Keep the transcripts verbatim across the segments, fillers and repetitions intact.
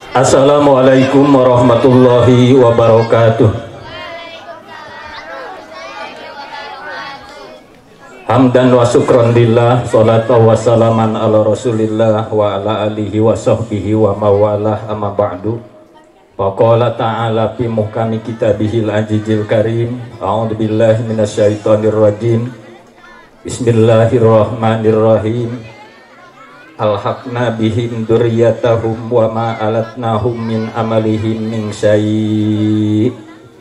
Assalamualaikum warahmatullahi wabarakatuh. Hamdan wa syukron lillah, salatu wa salaman ala rasulillah wa ala alihi wa sahbihi wa mawalah, amma ba'du. Faqala ta'ala fi muhkami kitabihil ajijil karim, a'udhu billahi minasyaitonir rajim, bismillahirrahmanirrahim. Alhaqna bihim duriyatahum wa ma alatnahum min amalihim min syai'.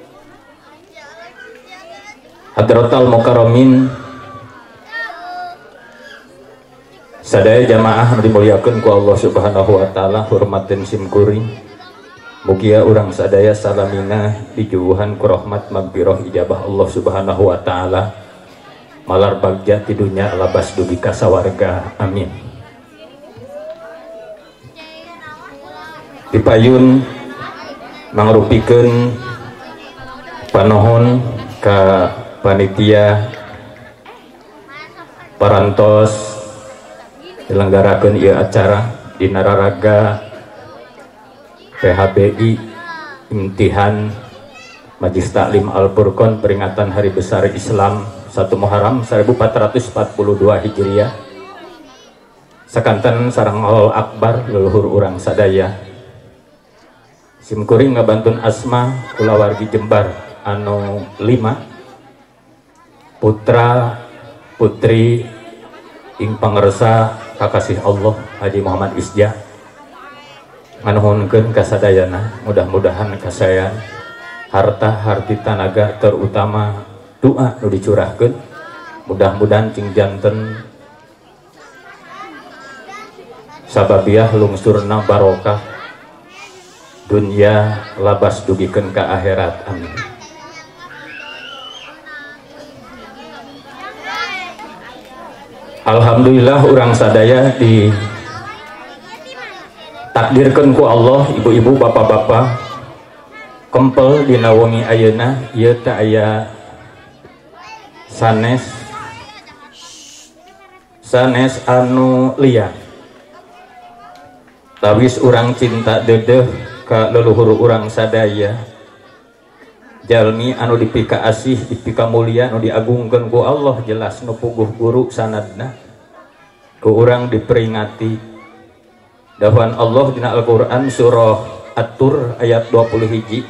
Hadratal mukarramin, sadaya jamaah dimuliakeun ku Allah Subhanahu wa taala, hormatin simkuring. Mugia urang sadaya salamina dijuwuhan ku rahmat magfirah ijabah Allah Subhanahu wa taala. Malar bagja ti dunya labas dugi ka sawarga. Amin. Dipayun mangrupikeun panohon ka panitia parantos dilenggarakeun ieu acara di Nararaga P H B I Imtihan Majlis Taklim Al-Furqon peringatan Hari Besar Islam satu Muharram seribu empat ratus empat puluh dua Hijriah. Sakanten sareng Allahu Akbar leluhur urang sadaya. Simkuring ngabantun asma kulawargi Jembar anu lima, putra putri ing pangersa kakasih Allah Haji Muhammad Isja nganuhunkeun kasadayana, mudah-mudahan kasayan harta harti tanaga terutama doa nu dicurahkeun, mudah-mudahan cing janten sababiah lungsurna barokah dunia labas dugikeun ka akhirat. Amin. Alhamdulillah urang sadaya di takdirkeun ku Allah, ibu-ibu bapak-bapak kempel dina wengi ayeuna ieu teh aya sanes sanes anu liar. Tawis urang cinta dedeh ka leluhur urang sadaya, jalmi anu dipika asih dipika mulia anu diagungkeun ku Allah, jelas nu puguh guru sanadna ku urang diperingati dawuhan Allah dina Al-Qur'an surah At-Tur ayat dua puluh hiji,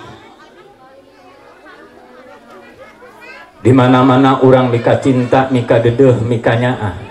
di mana-mana urang mika cinta mika dedeh mika nyaah,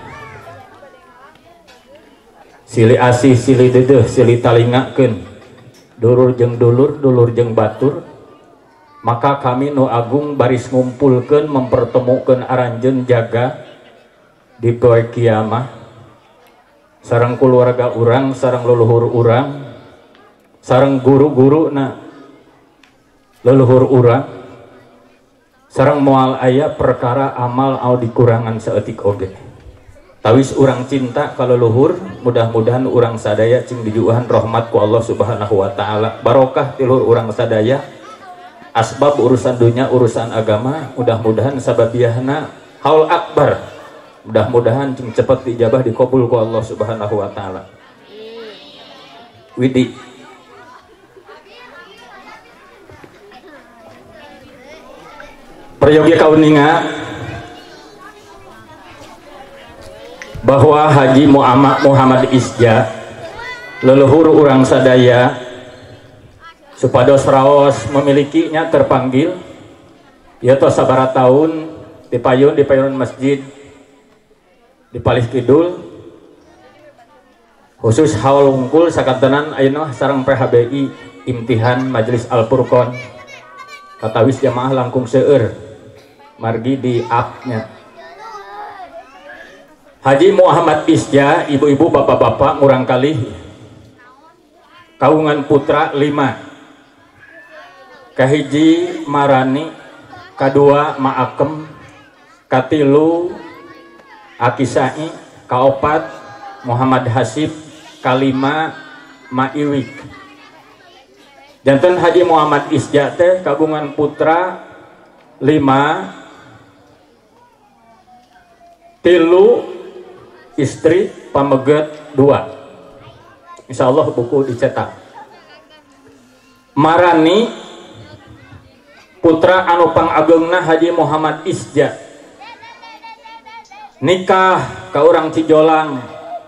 sili asih sili dedeh sili talingakeun, dulur jeung dulur, dulur jeung batur, maka kami nu agung baris ngumpulkeun mempertemukeun aranjeun jaga di poe kiamah sareng keluarga urang, sareng leluhur urang, sareng guru-guru na leluhur urang, sareng moal aya perkara amal au dikurangan saeutik oge. Tawis urang cinta ka leluhur, mudah-mudahan urang sadaya cing dijuuhan rahmat ku Allah Subhanahu wa taala, barokah ti luhur urang sadaya, asbab urusan dunia urusan agama mudah-mudahan sababiahna haul akbar, mudah-mudahan cing cepet dijabah dikabul ku Allah Subhanahu wa taala. Widi prayogi kauninga bahwa Haji Muhammad Isja leluhur urang sadaya supados raos memilikinya terpanggil yaitu sabara tahun dipayun dipayun masjid di Palih Kidul khusus haul wungkul sakantenan ayeuna sareng P H B I Imtihan Majlis Al-Furqon katawis jamaah langkung seueur margi di up-nya. Haji Muhammad Isja, ibu-ibu bapak-bapak murang kalih kaungan putra lima, kahiji Marani, kadua Ma'akem, katilu Akisai, kaopat Muhammad Hasib, kalima Ma'iwik. Janten Haji Muhammad Isja teh kagungan putra lima, tilu istri pameget dua. Insya Allah buku dicetak. marani putra anu pangagengna Haji Muhammad Isja nikah ka urang Cijolang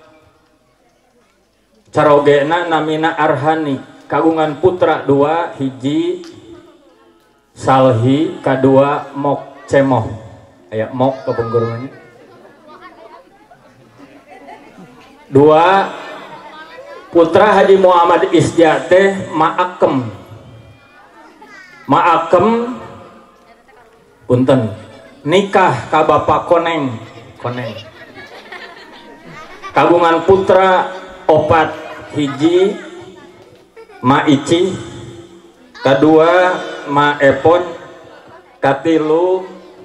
carogena namina Arhani kagungan putra dua hiji Salhi kadua Mok Cemoh aya Mok ke penggurungannya dua putra Haji Muhammad Isja teh Maakem Maakem punten nikah ka Bapak Koneng Koneng kagungan putra opat hiji Ma Ici kedua Ma Epon katilu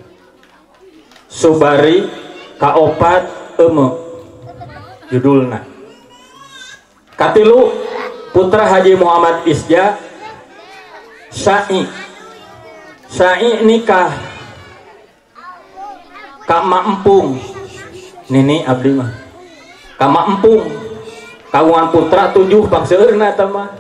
Subari kaopat Eme judulna katilu putra Haji Muhammad Isja Syai Syai nikah ka Ma Empung nini abdi mah ka Ma Empung kagungan putra tujuh pangseueurna eta mah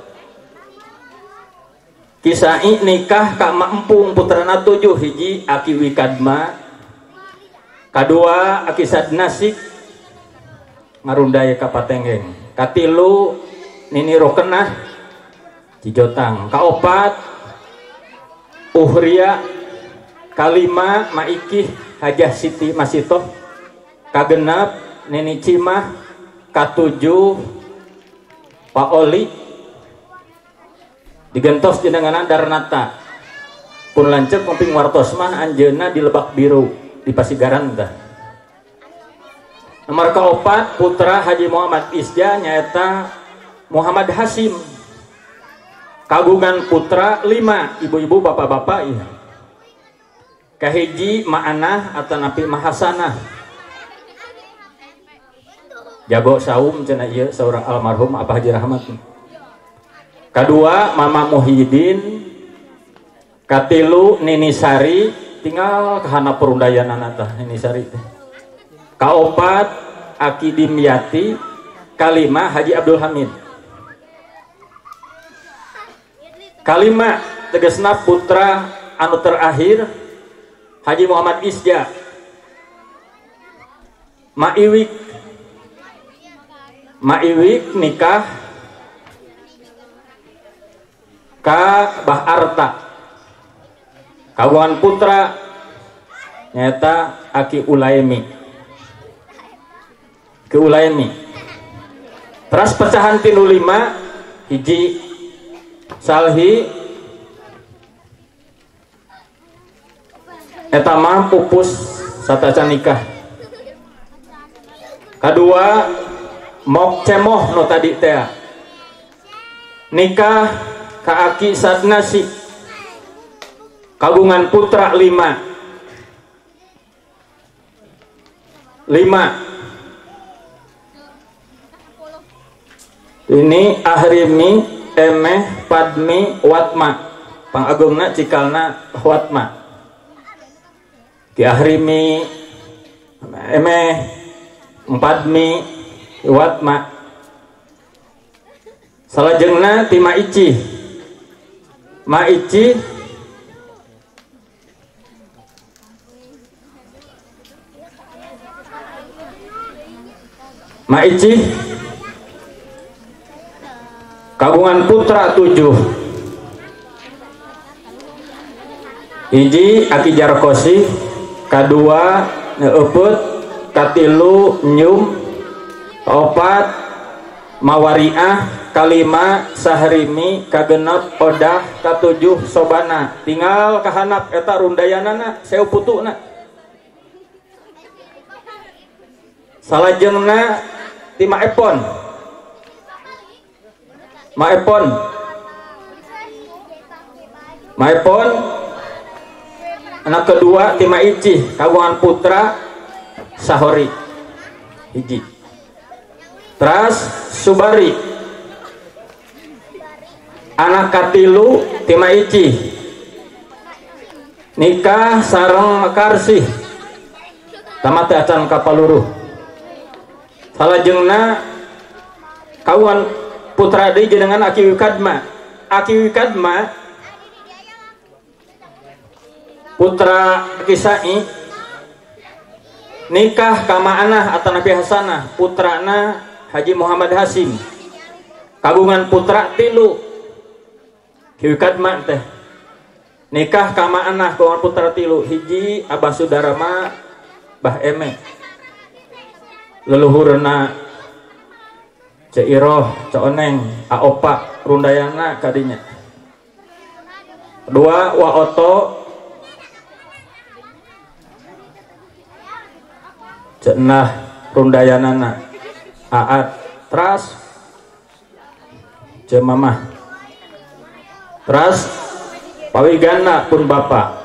Kisai nikah ka Ma Empung putrana tujuh hiji Aki Wikadma kadua Aki Sadnasik ngarundaya ka Patenggeng katilu Nini Rokenah Cijotang kaopat Uhria kalima Maikih Hajah Siti Masitoh kagenap Nini Cimah katujuh Pak Oli digentos jenengan Darnata pun lancep ngoping wartos mah anjeunna di Lebak Biru di Pasigaran tah nomor kaopat putra Haji Muhammad Isja nyaeta Muhammad Hasim kagungan putra lima ibu-ibu bapak-bapak iya kahiji Ma'anah atau Nabi Mahasanah jago saum cenah ieu seorang almarhum Abah Haji Rahmat kedua Mama Muhyiddin katilu Nini Sari tinggal kehana perundayanana tah Nini Sari kaopat Aki Dimyati kalima Haji Abdul Hamid kalima tegesna putra anu terakhir Haji Muhammad Isja Maiwik Maiwik nikah ka Bah Arta kagungan putra nyata Aki Ulaimi ke Ulaimi teras pecahan tinu lima hiji Salhi eta mah pupus satacan nikah kedua Mok Cemoh no tadi teh nikah ka Aki Sadnasik kagungan putra lima lima ini Ahrimi Emeh Padmi Watma pangagungna cikalna Watma Ki Ahrimi Emeh Padmi Watma salajengna ti Ma Ici Ma Ici Ma Ici kagungan putra tujuh hiji Aki Jarkosi kadua Neuput katilu Nyum kaopat Mawariah kalima Sahrimi kagenep Odah katujuh Sobana tinggal kahanap eta rundayanana seu putuna salajengna ti Ma Epon Ma Epon Ma Epon anak kedua ti Ma Ici kagungan putra Sahori hiji teras Subari anak katilu ti Ma Ici nikah sareng Mekarsih tamat acan kapaluruh salajengna kawan putra deui jenengan Aki Wikadma Aki Wikadma putra Kisai nikah kama anah atau Nabi Hasanah putrana Haji Muhammad Hasim kagungan putra tilu. Ki Wikadma teh nikah kama anah kagungan putra tilu, hiji Abah Sudarma Bah Eme leluhurna Ceiroh Cooneng Aopa Rundayana kadinya. Kedua Waoto cenah rundayanana Aat Tras Cemamah Tras pawigana pun bapak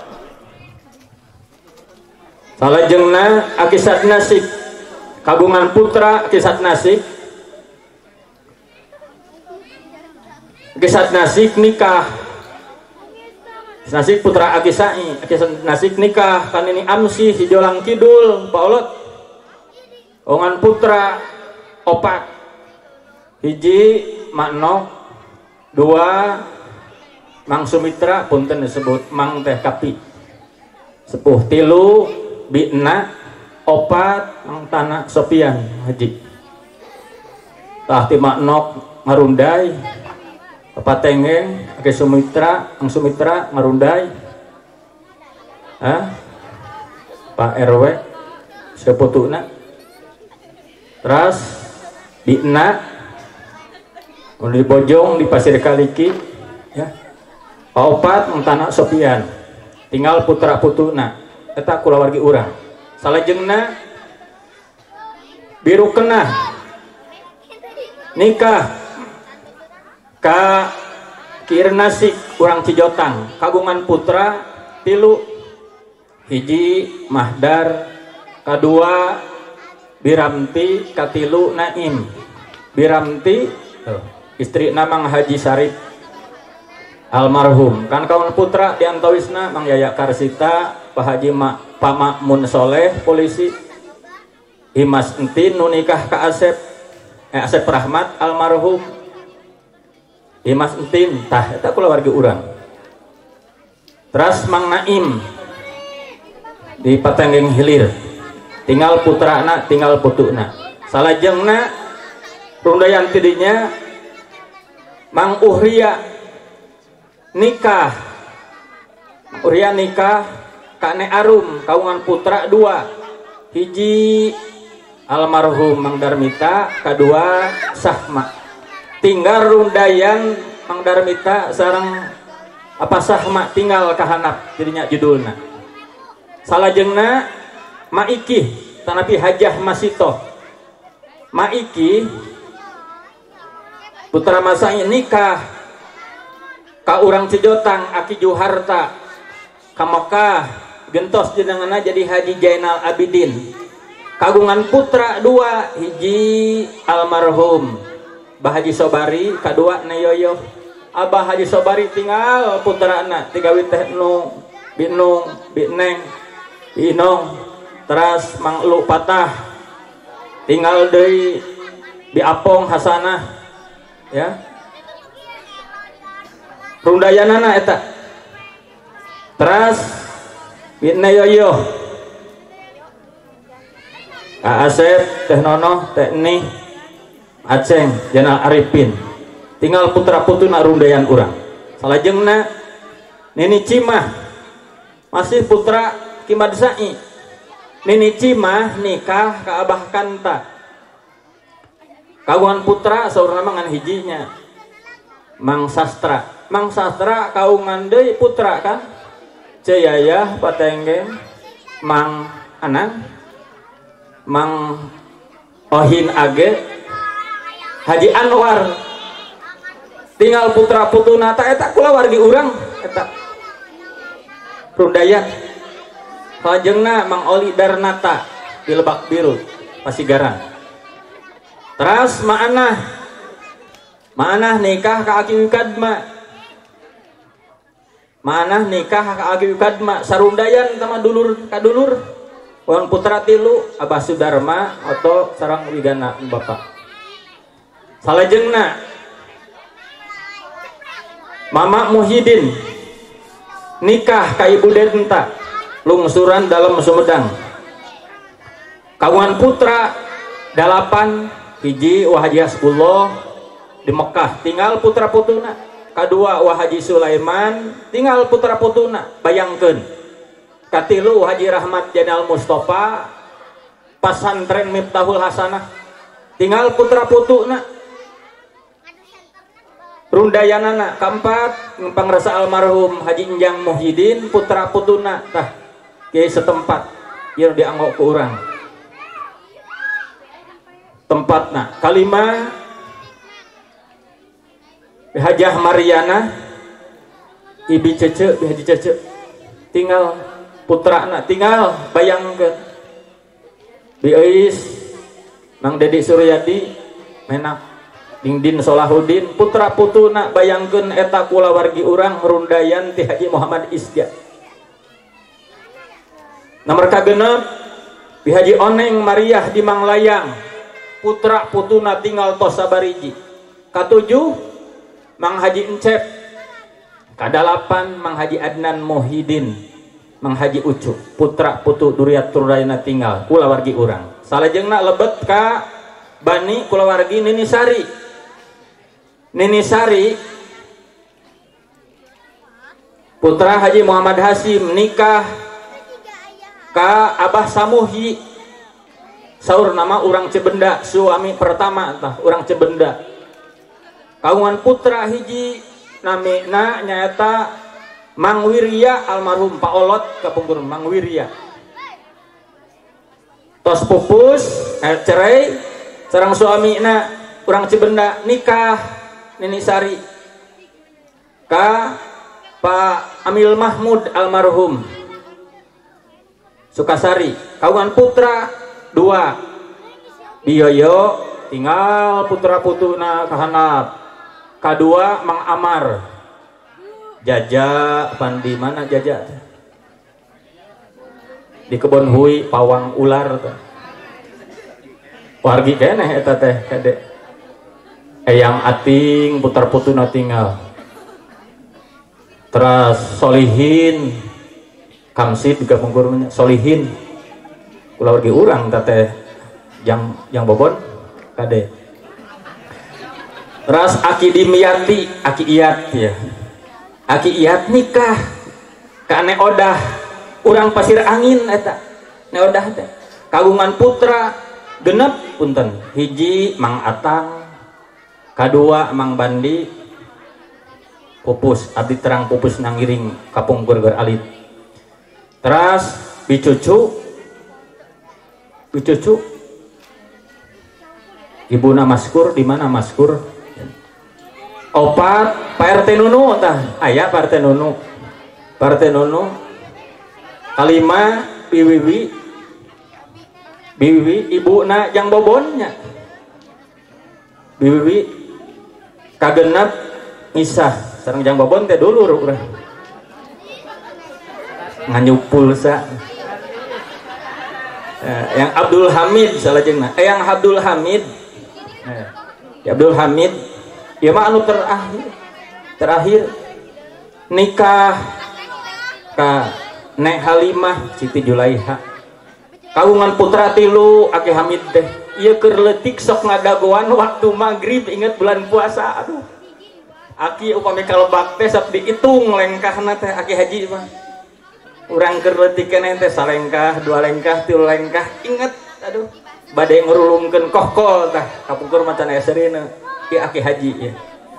salajengna Akisat Nasik kagungan putra Akisat Nasik. Akisat Nasik nikah Nasik putra Akisai Akisat Nasik nikah kan ini Amsi Hijolang Kidul Pak Olot ongan putra opat, hiji Maknok, dua Mang Sumitra punten disebut Mang Teh Kapi, sepuh tilu Bina, opat Mang Tanah Sopian Haji. Tah ti Maknok ngarundai, Papatengeng Ake Sumitra, Mang Sumitra ngarundai, ah Pak R W seputuna. Terus Bina di Bojong di Pasir Kaliki ya. Paopat Tanah Sopian tinggal putra putuna eta kulawargi urang. Salajengna Biru Kenah nikah ka Kirnasik urang Cijotang kagungan putra tilu, hiji Mahdar, kedua Biramti, katilu Naim. Biramti istri namang Haji Sarip almarhum kan kawan putra diantawisna Mang Yaya Karsita, Pak Haji Ma, Pak Makmun Soleh polisi, Imas Entin nu nikah ka Asep eh Asep Rahmat almarhum, Imas Entin tah eta kulawargi urang. Terus Mang Naim di Patenggeng Hilir tinggal putrana tinggal putuna. Salajengna rundayan tidinya Mang Uhria nikah Mang Uhria nikah Kane Arum kaungan putra dua, hiji almarhum Mang Darmita, kedua Sahma. Tinggal rundayan Mang Darmita sareng apa Sahma tinggal kahanap tidinya judulna. Salajengna Maiki tanapi Hajah Masito. Maiki putra masanya nikah ka urang Cijotang Aki Juharta ka Mekah gentos jenenganna jadi Haji Jainal Abidin kagungan putra dua, hiji almarhum Bah Haji Sobari, kedua Neyoyo. Abah Haji Sobari tinggal putrana tiga witeh nu Binung Bineng Inong. Teras Mang Lu Patah tinggal dari di Apong Hasanah ya. Rundayanana eta. Teras Bina Yoyo Kak Asep Teh Nono Teh Nih Aceng Jenal Arifin tinggal putra putuna rundayan urang. Salajengna Nini Cimah masih putra Kimad Sai. Nini Cimah nikah ka Abah Kanta kagungan putra saudara mangan hijinya Mang Sastra. Mang Sastra kaungan deui putra kan Ceyayah Patenggeng Mang Anang Mang Ohin Age Haji Anwar tinggal putra putuna ta eta kulawargi urang eta rundayan. Salajengna Mang Oli Darnata di Lebak Biru Pasigaran. Terus Ma'anah Ma'anah nikah ka Aki Wikadma. Ma'anah nikah ka Aki Wikadma sarundayan sama dulur kadulur wan putra tilu Abah Sudarma atau sarang wigana bapak. Salajengna Mama Muhyiddin nikah ka Ibu Denta lungsuran dalam Sumedang. Kawan putra dalapan hiji Wahaji Hasbullah di Mekah tinggal putra putuna, kedua Wahaji Sulaiman tinggal putra putuna. Bayangkeun katilu Haji Rahmat Jenal Mustafa pasantren Miftahul Hasanah tinggal putra putuna. Rundayanana keempat pangrasa almarhum Haji Enjang Muhyiddin putra putuna tah kiai setempat ieu dianggok ku urang tempatna. Kalima Hajah Mariana Ibi Cece Haji Cece tinggal putrana tinggal. Bayangkeun Biis Mang Dedi Suryadi Menak Dingdin Solahuddin putra putuna. Bayangkeun eta kulawargi urang rundayan ti Haji Muhammad Isja. Nomor kagenep Bi Haji Oneng Mariah di Manglayang putra putuna tinggal tos sabariji. Katujuh Mang Haji Encep. Kadalapan Mang Haji Adnan Muhyiddin Mang Haji Ucu putra putu Duriatur Dayana tinggal kulawargi urang. Salajengna lebet ka Bani kulawargi Nini Sari. Nini Sari putra Haji Muhammad Hasim nikah ka Abah Samuhi saur nama urang Cebenda suami pertama tah urang Cebenda. Kagungan putra hiji namina nyaeta Mang Wirya almarhum Pak Olot kapungkur Mang Wirya. Tos pupus eh, cerai sareng suamina urang Cebenda nikah Nini Sari ka Pak Amil Mahmud almarhum Sukasari. Kagungan putra dua Biyoyo tinggal putra putuna kahanap. Kadua Mang Amar Jaja pandi mana Jaja di kebon hui pawang ular wargi keneh eta teh kade. Eyang Ating putar putuna tinggal. Teras Solihin Kamsid juga penggurunya Solihin kulawargi urang teh yang yang bobon kade. Teras Aki Dimyati Aki Iyat ya. Aki Iyat nikah ka Ne Odah urang Pasir Angin eta Ne Odah teh. Kagungan putra genep punten hiji Mang Atang, kadua Mang Bandi pupus abdi terang pupus nangiring kapung Gorgor Alit. Teras bicucu bicucu ibuna Maskur di mana Maskur opat Pak R T Nunu tah aya Pak R T Nunu Pak R T Nunu. Kalima Biwiwi Biwiwi ibuna Jang Bobonnya Biwiwi kagenap Isah sareng Jang Bobon teh dulur urang nganyuk pulsa. Eh, yang Abdul Hamid salajengna eh yang Abdul Hamid eh, ya Abdul Hamid ya mah anu terakhir terakhir nikah ka Nek Halimah Siti Julaiha. Kagungan putra tilu Aki Hamid teh ieu keur leutik sok ngadagoan waktu maghrib inget bulan puasa. Aduh Aki upami kalebak teh sok diitung lengkahna teh Aki Haji mah urang keur leutik keneh teh salengkah dua lengkah tilu lengkah inget. Aduh bade ngurulungkeun kohkol tah kapungkur macan eserina ki Aki Haji ya.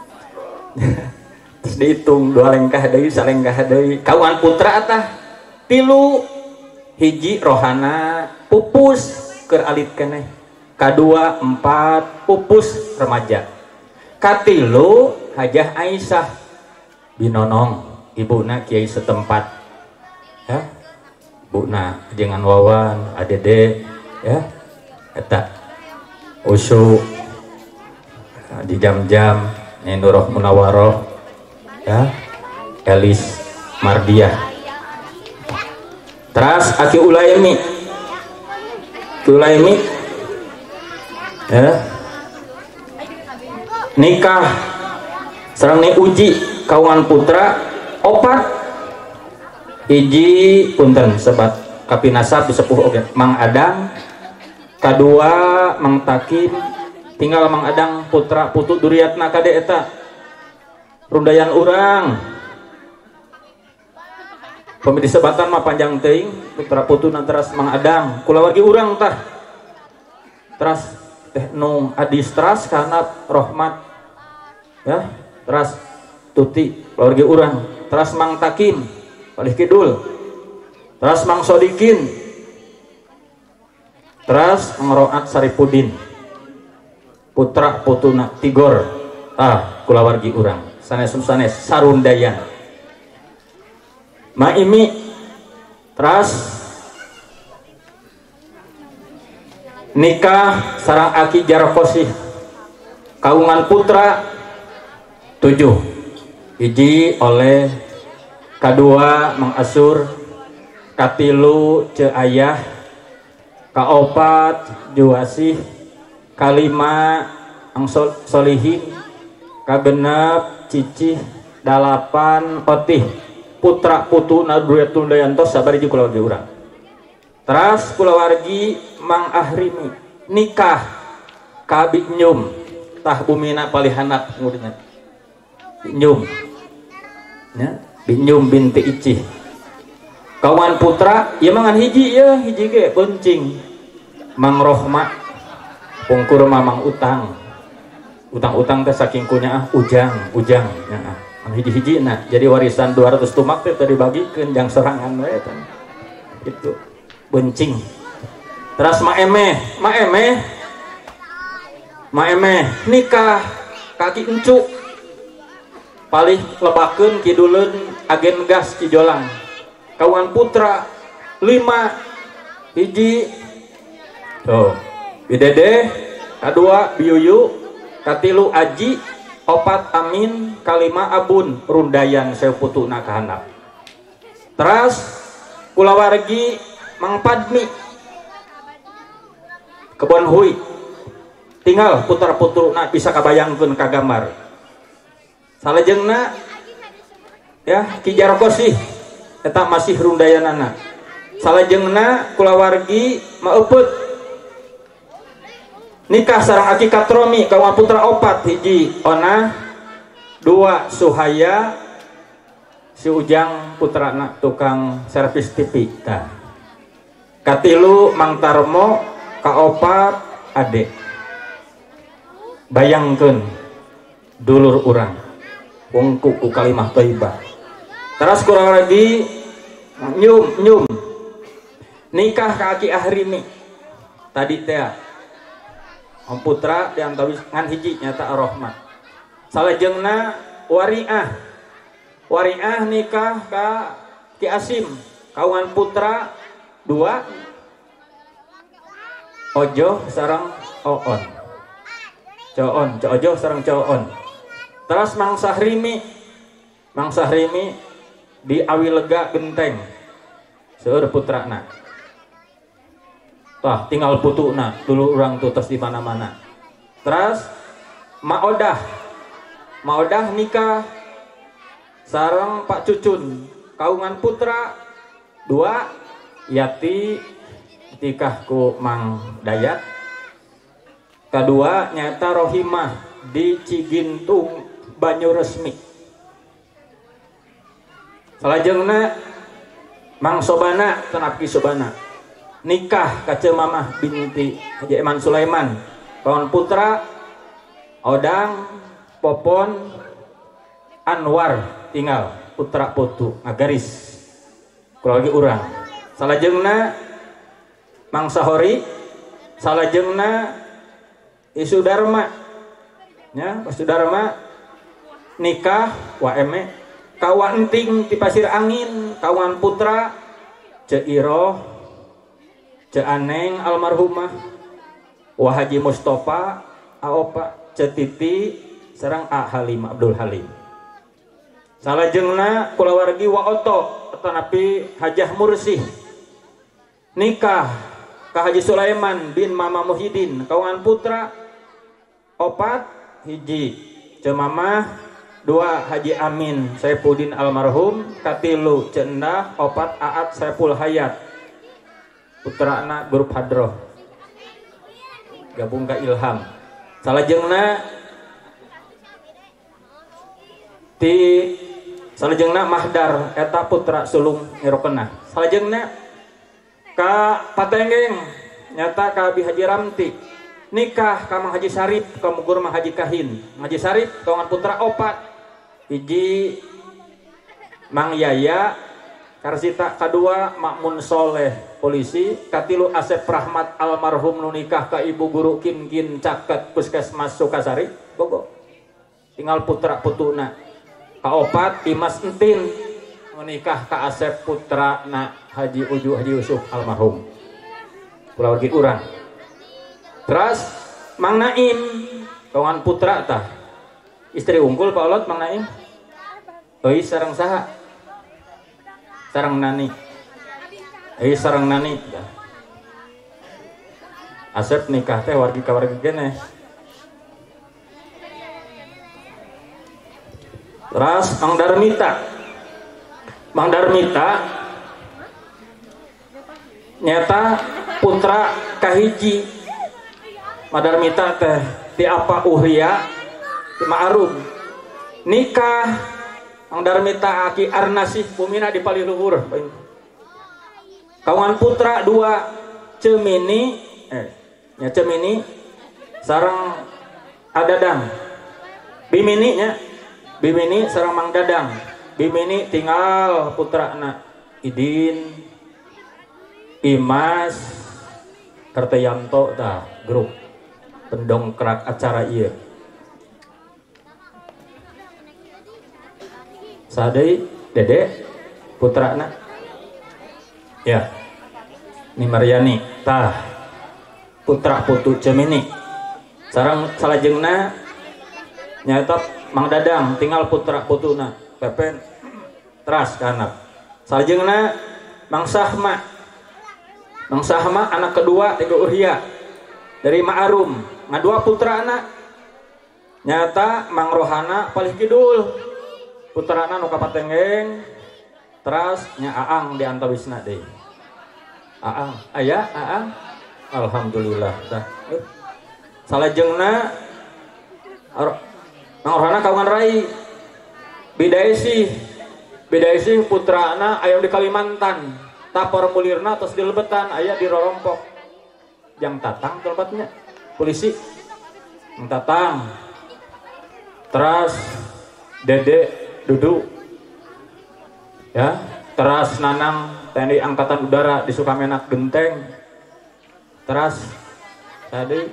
Terus dihitung dua lengkah deui salengkah deui. Kawan putra tah tilu hiji Rohana pupus keur alit keneh, kadua empat pupus remaja, katilu Hajah Aisyah binonong ibuna Kiai setempat ya, ibuna jangan Wawan Adede ya eta usu di jam-jam Nurah Munawaroh ya Elis Mardiah. Teras Aki Ulaimi Ulaimi ya nikah sareng Nek Uji kawangan putra opat hiji punten sebat kapinasab disepuh oge Mang Adang, kadua Mang Takim, tinggal Mang Adang putra putu Duriatna kade eta rundayan urang pemedi sebatan mah panjang teuing putra putu teras Mang Adang kulawargi urang tah teras teh nu adistras karena rahmat ya teras tuti kulawargi urang teras Mang Takim palih kidul teras Mang Sodikin teras Mang Roat Saripudin putra putuna Tigor ah kulawargi urang sanes sanes sarundayan Maimi teras nikah sarang Aki Jarokosih kaungan putra tujuh hiji oleh kadua Mang Asur katilu Ce Ayah kaopat Juwasih kalima Ang Sol Solihin kagenep Cicih dalapan Otih putra putu Nadruet Tundayanto sabariji kulawargi urang teras kulawargi Mang Ahrimi nikah ka Binyum tah bumina palihanap ngudina Binyum ya Binyum binti Icih kawan putra ya mangan hiji ya hiji ge bencing Mang Rohma pungkur mamang utang utang-utang teh saking kunya ah ujang ujang ya ah hiji-hiji nah jadi warisan dua ratus tumak teh tadi bagikeun jang serangan we eta gitu bencing teras Ma Emeh Ma Emeh Ma Emeh nikah kaki encu palih lebakeun kiduleun agen gas Cijolang kawan putra lima hiji tuh Bidede kadua Biyuyu katilu Aji opat Amin kalima Abun rundayan seuputuna kahandap teras kulawargi Mang Padmi Kebon Hui tinggal putra putuna bisa kabayangkeun ka gambar salajengna ya Ki Jarokosih eta masih rundayanana salajengna kulawargi Maeuput nikah sareng Aki Katromi kawan putra opat hiji Ona dua Suhaya si Ujang putrana tukang servis T V tah katilu Mang Tarmo kaopat Ade bayangkeun dulur urang wungku ku kalimah thayyibah teras kurang lagi Nyum Nyum nikah ka Aki Ahrimi tadi teh Om putra diantawis ngan hiji nyata Ar-Rahmat salajengna Wariah Wariah nikah ka Ki Asim kawan putra dua Ojo sarang Oon Coon Ojo sarang Coon teras Mang Sahrimi Mang Sahrimi di Awilega Genteng seueur putrana tah tinggal putuna dulu orang tuh terus di mana-mana teras Maodah Maodah nikah sareng Pak Cucun kaungan putra dua Yati nikah ku Mang Dayat kedua nyata Rohimah di Cigintung Banyuresmi salajengna Mang Sobana Tenapki Sobana nikah ka Mamah binti Haji Eman Sulaiman kawan putra Odang Popon Anwar tinggal putra putu ngagaris keluarga urang salajengna Mang Sahori salajengna Isu Dharma ya Isu Dharma nikah wa eme kawan enting di Pasir Angin kawan putra Ceiroh Ce Aneng almarhumah Wah Haji Mustafa Aopa Ce Titi sareng A Halim Abdul Halim salajengna kulawargi wa Oto tanapi Hajah Mursih nikah ka Haji Sulaiman bin Mama Muhyiddin kawan putra opat hiji Ce Mamah dua Haji Amin Saifuddin almarhum, katilu cenah opat Aat Saiful Hayat putrana grup Hadroh gabung ke Ilham. Salajengna ti salajengna Mahdar eta putra sulung Nirokena. Salajengna ka Patenggeng nyata ka Abi Haji Ramti nikah ka Mang Haji Sarip ka Mugur Mang Haji Kahin. Haji Sarip kawangan putra opat hiji Mang Yaya karsita kedua Makmun Soleh polisi, katilu Asep Rahmat almarhum nu nikah ka ibu guru Kim Kin Caket Puskesmas Sukasari Bogor. Tinggal putra putuna kaopat Imas Entin menikah ka Asep putra na Haji Uju Haji Yusuf almarhum pulau lagi urang. Terus Mang Naim kawan putra tah istri unggul Pak Olot Mang Naim euy sareng saha sareng Nani euy sareng Nani Asep nikah teh wargi ka wargi keneh. Terus Mang Darmita Mang Darmita nyata putra kahiji Mang Darmita teh ti apa Uhriya ti Ma'arum nikah Mang Darmita Aki Arnasih bumina di Paliluhur kawan putra dua Cemini eh nya Cemini sareng Adadang Bimini nya Bimini sareng Mang Dadang. Bimini tinggal putra anak Idin Imas Kartayanto tah grup pendongkrak acara ieu. Sadei Dede putra anak ya Ni Maryani tah putra putu Cemini sareng salajengna nyata Mang Dadang tinggal putra putuna Pepen teras ke anak. Salajengna Mang Sahma Mang Sahma anak kedua tiga Uhriya dari Ma'arum ngadua putra anak nyata Mang Rohana Palih Kidul putra anak nuka Patenggeng teras nya Aang di antawisna deui. Aang aya Aang alhamdulillah tah. Salajengna Mang Rohana kawangan Rai Bidaisi Bidaisi putra anak ayam di Kalimantan tapor mulirna terus di Lebetan ayah di Rorompok Jang Tatang tempatnya polisi Jang Tatang teras Dede Dudu ya teras Nanang T N I Angkatan Udara di Sukamenak Genteng teras tadi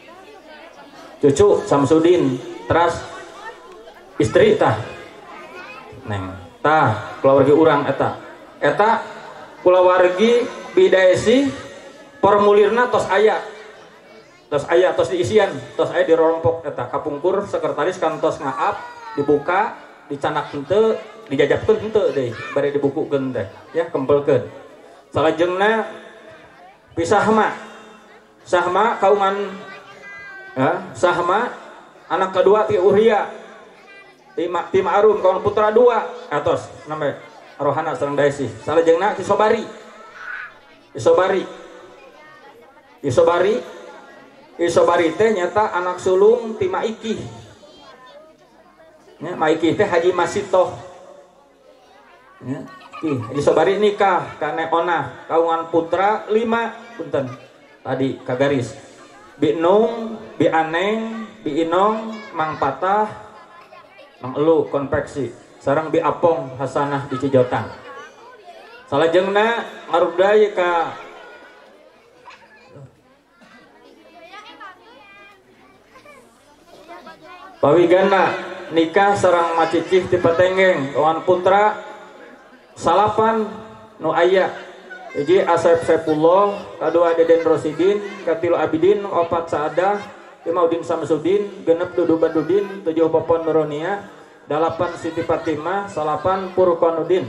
cucu Samsudin teras istri tah neng tah keluarga urang eta eta kulawargi Bidaesi formulirna tos aya tos aya tos diisian tos aya di Rorompok eta kapungkur sekretaris kantos ngaap dibuka dicanak henteu dijajabkeun henteu deui bari dibukukeun teh ya kempelkeun. Salajengna Pisahma Sahma kaungan ya Sahma anak kedua ti Uhriya ti Ma'arum kawan putra dua atos namanya Rohana sareng Daisi. Salajengna ti Sobari Isobari Isobari Isobari teh nyata anak sulung ti Maiki nya Maiki teh Haji Masitoh nya ti Haji Sobari nikah ka Neona kawangan putra lima punten tadi kagaris Bi Nung Bi Aneng Bi Inong Mang Patah Mang Elu konveksi sareng Bi Apong Hasanah di Cijotan. Salajengna ngaruday ka Pawigana nikah sareng Macicih ti Patenggeng kawan putra salapan nu aya hiji Asep Saifullah kadua Deden Rosidin katilu Abidin opat Saadah Maudin Samsudin genep Dudu Badudin tujuh Popon Nuronia dalapan Siti Fatimah salapan Purkonudin.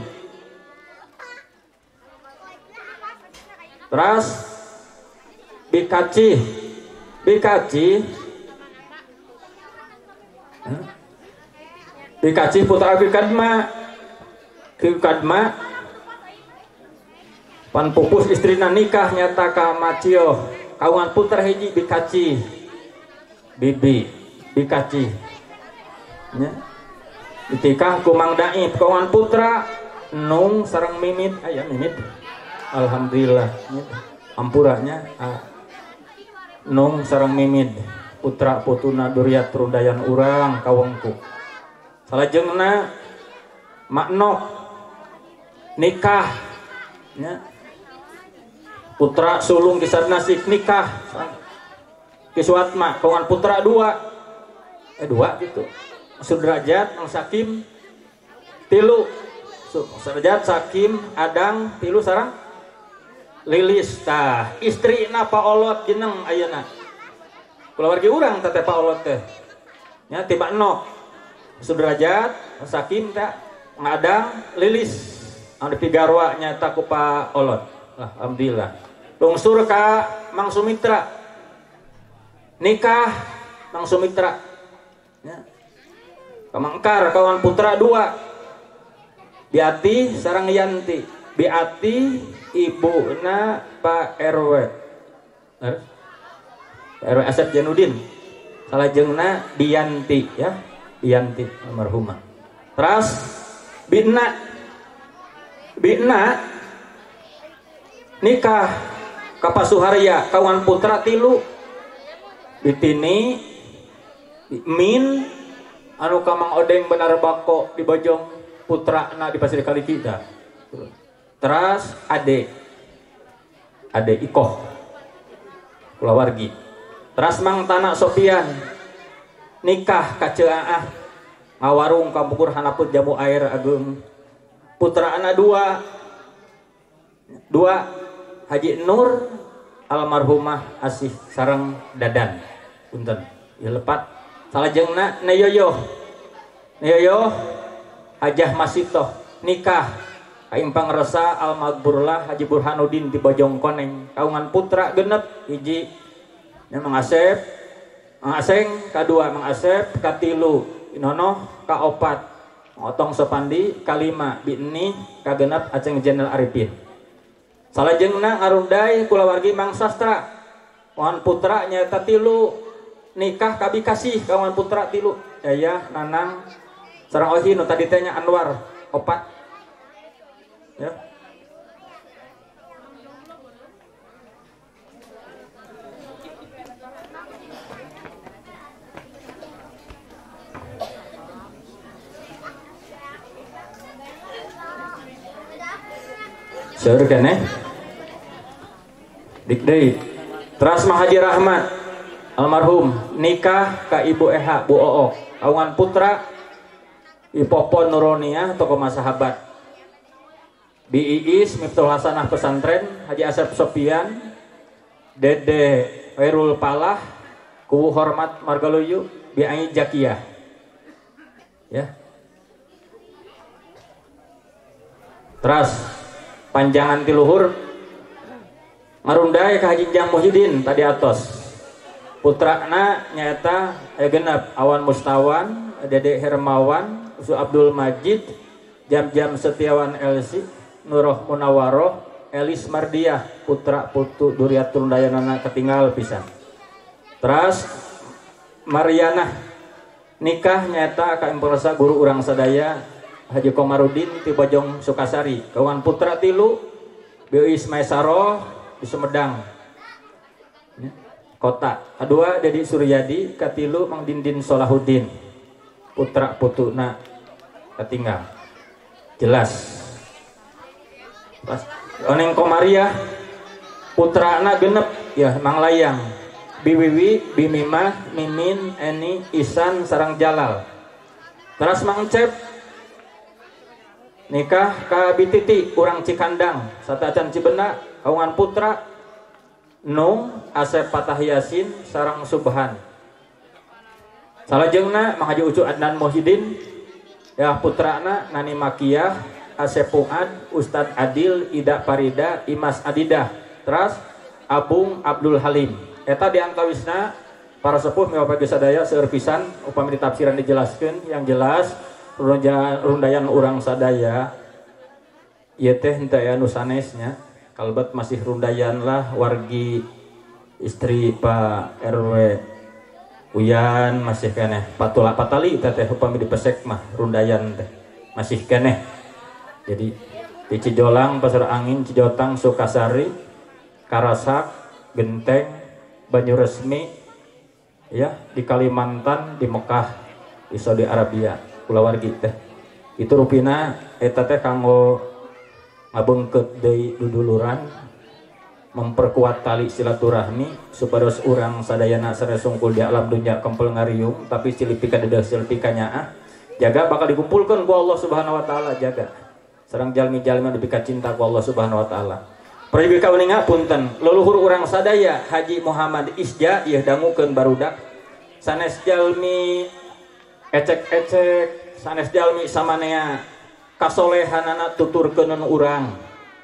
Terus Bikaci Bikaci huh? dikasih putra Kikadma Kikadma pan pupus istrina nikah nyata ka Macio kawangan putra hiji dikasih bibi dikasih nya ditikah ku Mang Daib kawangan putra Nung sareng Mimit aya Mimit alhamdulillah ampuranya ah. Nung sareng Mimit putra putuna Duriat Rundayan urang kawengku salajengna Makno nikah ya. Putra sulung kisah nasib nikah Kiswatma kawan putra dua eh dua gitu Sudrajat Mang Sakim tilu Sudrajat Sakim Adang tilu sarang Lilis tah istri na Paolot jeneng ayeuna keluarga urang teh Paolot teh nya tiba no Sudrajat Sakim tak ngadang Lilis anu pigarwa nyata ku Paolot alhamdulillah lungsur ka Mang Sumitra nikah Mang Sumitra ya. Kamangkar kawan putra dua Biati sareng Yanti Biati ibuna Pak R W Pak R W Asep Janudin salajengna Dianti ya Dianti almarhumah terus Bina Bina nikah Kapasuharya kawan putra tilu Bitini Min anu kamang odeng benar bako di bojong putra na di pasir kali kita terus ade ade Ikoh kulawargi terus Mang Tanak Sofian nikah kaceaah ngawarung kampukur hanaput jamu air agung putra anak dua dua Haji Nur almarhumah asih sareng Dadan punten ya lepat salajengna Neyoyo Neyoyo Hajah Masitoh nikah Kaimpang Resa Almagburlah Haji Burhanuddin di Bojong Koneng kaungan putra genep hiji Mang Asep Mang Aseng kadua Mang Asep katilu Inono kaopat Otong Sopandi kalima Bini kagenep Aceng Jenderal Arifin salajengna ngarundai kulawargi Mang Sastra kawan putra nyata tilu nikah kabi kasih kawan putra tilu Yaya Nanang sareng Ohi nu tadi tanya Anwar opat ya seur keneh dik deui teras Mang Haji Rahmat almarhum nikah ka Ibu Eha Bu Oo kaungan putra Ipopon Nuroniah tokoh masahabat Bi Iis Miftahul Hasanah pesantren Haji Asep Sofian Dede Wairul Palah Kuwu Hormat Margaluyu Bi Ai Jakiyah ya teras panjangan tiluhur ngarundai ka Haji Jang Muhyiddin tadi atos putrana nyata eh, genep Awan Mustawan Dede Hermawan Usu Abdul Majid Jam-Jam Setiawan Elsi Nuroh Munawaroh Elis Mardiah putra putu Duriat Rundayanana ketinggal pisan teras Mariana nikah nyata ka Impresa guru urang sadaya Haji Komarudin ti Bojong Sukasari kawan putra tilu Biis Maesaroh di Sumedang ya. Kota kedua Dedi Suryadi katilu Mang Dindin Solahuddin putra putuna ketinggal jelas pas oneng Komariah putrana genep ya Mang Layang Biwiwi Bimimah Mimin Eni Isan sarang Jalal teras Mang Cep nikah ka Bititi urang Cikandang Satacan Cibena kaungan putra Nung Asep Patah Yasin sarang Subhan salajengna Mang Haji Ucu Adnan Muhyiddin ya putrana Nani Makiyah Asep Fuad Ustad Adil Ida Farida Imas Adidah teras Abung Abdul Halim eta diantawisna para sepuh miwapagi sadaya seueur pisan upami ditafsiran dijelaskeun yang jelas rundayan, rundayan urang sadaya ieu teh henteu aya nu sanesnya kalebet masih rundayan lah wargi istri Pak R W Uyan masih keneh patula patali teh teh upami dipesek mah rundayan teh masih keneh. Jadi di Cijolang, Pasar Angin, Cijotang, Sukasari, Karasak, Genteng, Banyuresmi, ya di Kalimantan, di Mekah, di Saudi Arabia, kulawargi teh. Itu rupina eta teh kanggo ngabeungkeut deui duduluran, memperkuat tali silaturahmi supados urang sadayana sare sungkul di alam dunya kempel ngariung tapi silipika deudeuh silipika nyaah. Jaga bakal dikumpulkeun ku Allah Subhanahu wa taala, jaga. Sareng jalmi-jalmi dipika cinta ku Allah Subhanahu wa taala. Prayogi kauninga punten, leluhur urang sadaya Haji Muhammad Isja ieu dangukeun barudak. Sanes jalmi ecek-ecek, sanes jalmi samanea kasolehanana tuturkeun urang.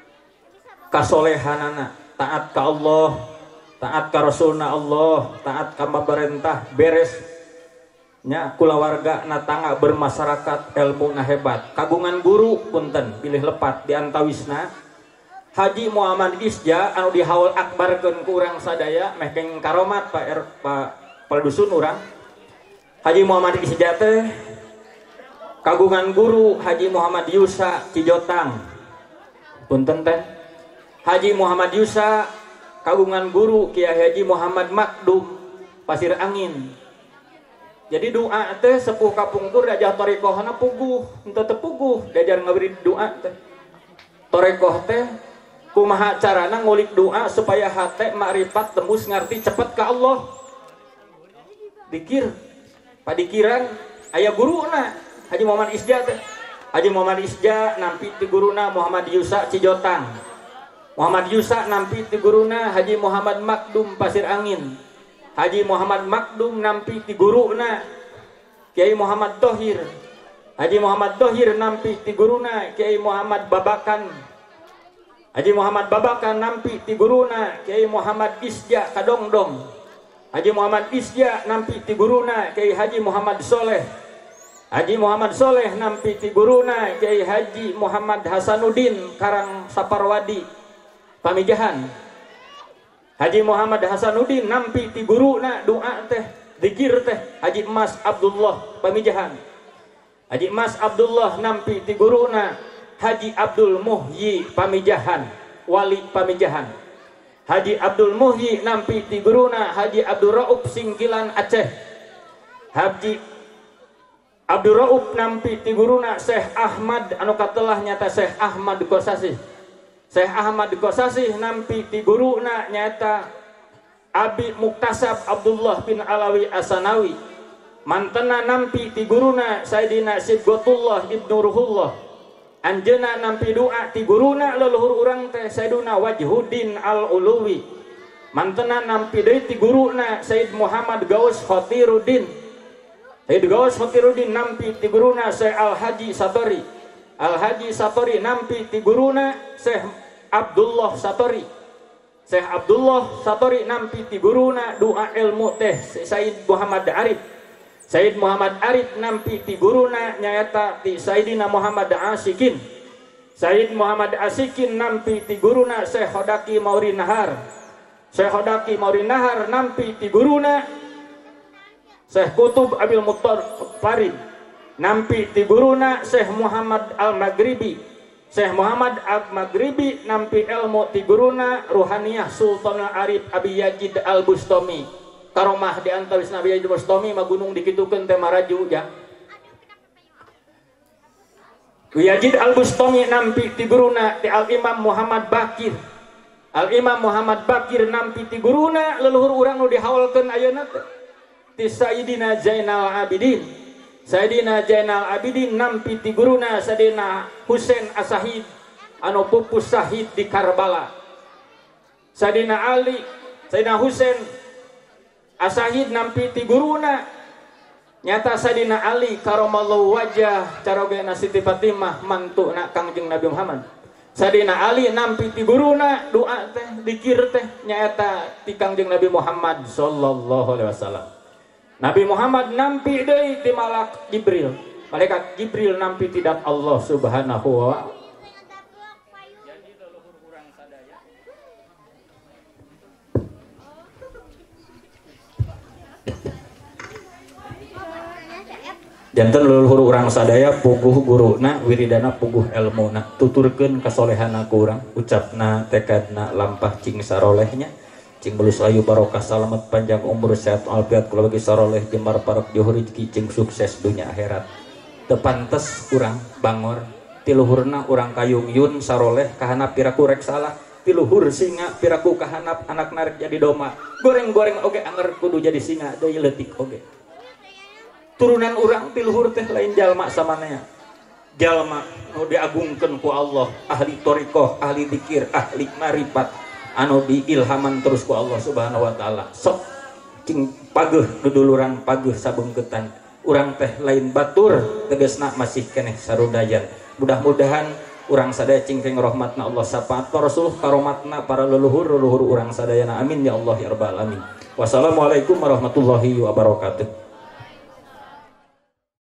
Kasolehanana taat ka Allah, taat ka Rasulna Allah, taat ka pamarentah beres nya kulawarga na tangga bermasyarakat ilmu na hebat kagungan guru punten pilih lepat di antawisna Haji Muhammad Isja anu dihaul akbarkeun ku urang sadaya meh keng karomat Pak R Pak Paldusun urang Haji Muhammad Isja teh kagungan guru Haji Muhammad Yusa Cijotang punten teh Haji Muhammad Yusa kagungan guru Kiai Haji Muhammad Makdum Pasir Angin. Jadi doa teh sepuh kapungkur dajah torekohna puguh henteu teu puguh diajar ngaberi doa teh. Torekoh teh kumaha carana ngulik doa supaya hate makrifat tembus ngarti cepet ka Allah. Dikir padikiran aya guruna Haji Muhammad Isja teh. Haji Muhammad Isja nampi ti guruna Muhammad Yusa Cijotang. Muhammad Yusa nampi ti guruna Haji Muhammad Makdum Pasir Angin. Haji Muhammad Makdum nampi ti guruna Kiai Muhammad Thohir. Haji Muhammad Thohir nampi ti guruna Kiai Muhammad Babakan. Haji Muhammad Babakan nampi ti guruna Kiai Muhammad Isja Kadongdong. Haji Muhammad Isja nampi ti guruna Kiai Haji Muhammad Soleh. Haji Muhammad Soleh nampi ti guruna Kiai Haji Muhammad Hasanuddin Karang Saparwadi Pamijahan. Haji Muhammad Hasanuddin nampi ti guruna doa teh zikir teh Haji Mas Abdullah Pamijahan. Haji Mas Abdullah nampi ti guruna Haji Abdul Muhyi Pamijahan wali Pamijahan. Haji Abdul Muhyi nampi ti guruna Haji Abdul Rauf Singkilan Aceh. Haji Abdul Rauf nampi ti guruna Syekh Ahmad anu katelah nyata Syekh Ahmad Gosasih. Syekh Ahmad Gosasih nampi ti guruna nyata Abi Muktasab Abdullah bin Alawi Asanawi. Mantena nampi ti guruna Sayyidina Sibghatullah Ibnu Ruhullah. Anjeuna nampi doa ti guruna leluhur urang teh Sayyiduna Wajhuddin Al-Uluwi. Mantena nampi deui ti guruna Sayyid Muhammad Gaus Khotiruddin. Sayyid Gaus Khotiruddin nampi ti guruna Syekh Al-Haji Satori. Al-Haji Satori nampi ti guruna Syekh Abdullah Satori. Syekh Abdullah Satori nampi ti guruna doa ilmu teh Sayyid Muhammad Arif. Sayyid Muhammad Arif nampi ti guruna nyaeta ti Sayyidina Muhammad Asikin. Sayyid Muhammad Asikin nampi ti guruna Syekh Hodaki Mauri Nahar. Syekh Hodaki Mauri Nahar nampi ti guruna Syekh Kutub Abil Muttar Farid. Nampi ti guruna Syekh Muhammad Al-Maghribi. Syekh Muhammad Al-Maghribi nampi ilmu ti guruna Ruhaniyah Sultan Arif Abi Yazid Al-Bustami. Karomah di antawis Nabi Yazid Al-Bustami magunung dikitukeun teh maraju ja. Yazid Al-Bustami nampi ti guruna ti Al-Imam Muhammad Bakir. Al-Imam Muhammad Bakir nampi ti guruna leluhur urang nu dihaulkeun ayeuna teh ti Sayyidina Zainal Abidin. Sayyidina Zainal Abidin nampi ti guruna Sayyidina Husain As-Sahid anu pupus syahid di Karbala. Sayyidina Ali, Sayyidina Husain As-Sahid nampi ti guruna nyata Sayyidina Ali karamallahu wajah carogena Siti Fatimah mantuna Kangjeng Nabi Muhammad. Sayyidina Ali nampi ti guruna doa teh dikir teh nyata ti Kangjeng Nabi Muhammad sallallahu alaihi wasallam. Nabi Muhammad nampi deui ti malak Jibril. malaikat Jibril nampi tidak Allah subhanahu wa ta'ala. Jantan leluhur urang sadaya puguh guruna wiridana puguh ilmuna tuturkeun kasolehana ku urang ucapna tekadna lampah cing sarolehnya cing belus ayu barokah salamet panjang umur sehat alfiat kula bagi saroleh jembar parok johor rezeki cing sukses dunia akhirat teu pantes urang bangor tiluhurna urang kayung yun saroleh kahanap piraku rek salah tiluhur singa piraku kahanap anak narik jadi doma goreng-goreng oge anger kudu jadi singa deui leutik oge turunan urang tiluhur teh lain jalma samanea jalma nu diagungkeun ku Allah ahli thariqah ahli zikir ahli marifat anu diilhaman terus ku Allah subhanahu wa ta'ala sok cing pageuh duduluran pageuh sabeungkeutan urang teh lain batur tegasna masih keneh sarudayan mudah-mudahan urang sadaya cingkeng rahmatna Allah sapaat rasul karomatna para leluhur leluhur urang sadayana amin ya Allah ya rabbal alamin wassalamualaikum warahmatullahi wabarakatuh.